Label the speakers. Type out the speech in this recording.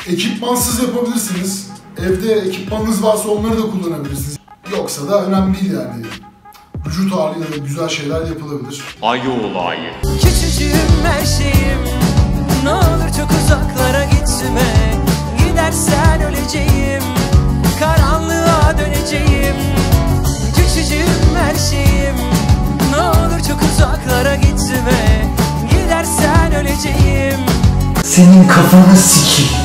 Speaker 1: Ekipmansız yapabilirsiniz. Evde ekipmanınız varsa onları da kullanabilirsiniz. Yoksa da önemli değil yani. Vücut ağırlığıyla güzel şeyler yapılabilir.
Speaker 2: Ayı olayı.
Speaker 3: Küçücüğüm her şeyim, ne olur çok uzaklara gitme. Gidersen öleceğim, karanlığa döneceğim. Küçücüğüm her şeyim, ne olur çok uzaklara gitme. Gidersen öleceğim.
Speaker 4: Senin kafanı sikeyim.